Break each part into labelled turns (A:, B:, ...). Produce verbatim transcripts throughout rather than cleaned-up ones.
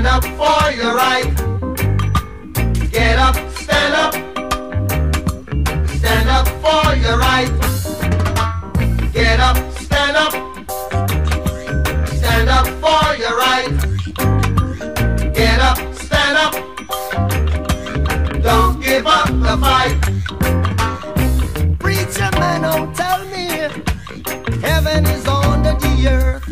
A: Stand up for your right. Get up, stand up. Stand up for your right. Get up, stand up. Stand up for your right. Get up, stand up. Don't give up the fight.
B: Preacher man, don't tell me heaven is under the earth.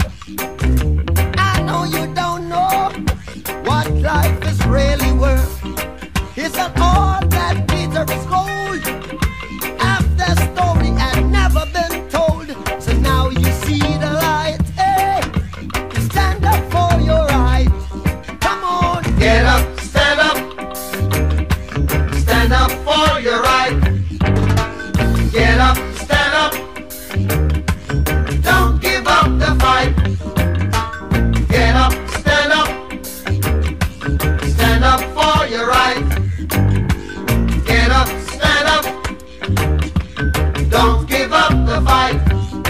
B: I know you don't know what life is really worth. Isn't all that glitter is gold? Half the story had never been told. So now you see the light. Hey, stand up for your right. Come on,
A: get up, stand up. Stand up for your right. Get up, stand up. Don't give up the fight. Get up, stand up. Stand up for your right. Get up, stand up. Don't give up the fight.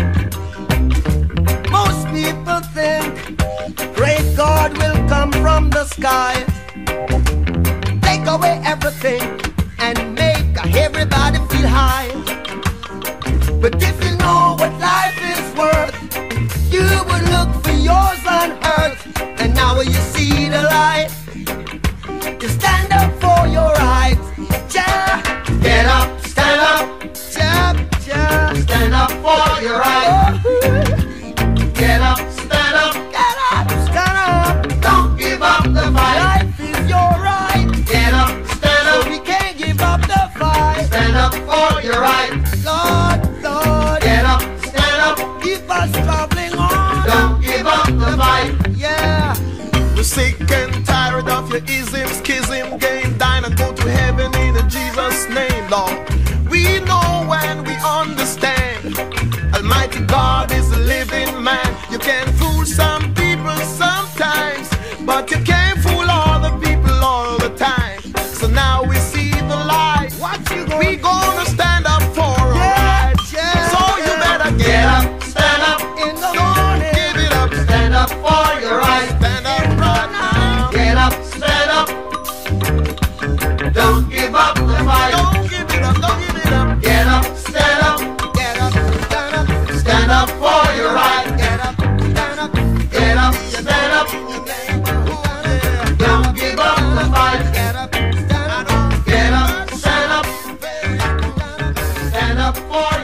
B: most people think great God will come from the sky, take away everything and make everybody feel high. But if you know what life is worth, you would look for yours on earth. And now you see the light, you stand up for your rights. Yeah.
A: Get up, stand up.
B: Yeah, yeah.
A: Stand up for your right. Get up, stand up.
B: Get up, stand up.
A: Don't give up the fight.
B: Life is your right.
A: Get up, stand
B: So
A: up.
B: we can't give up the fight.
A: Stand up for your right.
B: Lord, Lord,
A: Get up, stand up.
B: keep us traveling on.
A: Don't give up the fight.
B: Yeah.
C: We're sick and tired of your ism, schism, game, dine and go to heaven in Jesus' name, Lord. We know and we understand Almighty God is a living man. You can fool some people sometimes, but you can't fool all the people all the time. So now we see the light.
B: What you gonna
C: We gonna stand up for our
B: Yeah,
C: rights.
B: yeah.
C: So you better
A: Get
C: get up.
A: up, stand up.
B: in the
C: Don't
B: morning?
C: give it up.
A: Stand up for your right.
C: Stand up right now.
A: Get up, stand up. Don't give up the fight.
C: Don't give it up. Don't give it up.
A: Get up, stand up.
B: Get up, stand up,
A: Stand up for your right.
B: get up, stand up.
A: Get up, stand up. Don't give up the fight.
B: Get up, stand up.
A: Get up, stand up. Stand up for